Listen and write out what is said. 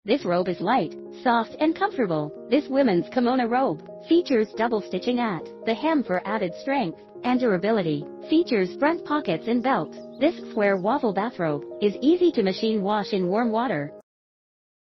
This robe is light, soft and comfortable. This women's kimono robe features double stitching at the hem for added strength and durability. Features front pockets and belts. This square waffle bathrobe is easy to machine wash in warm water.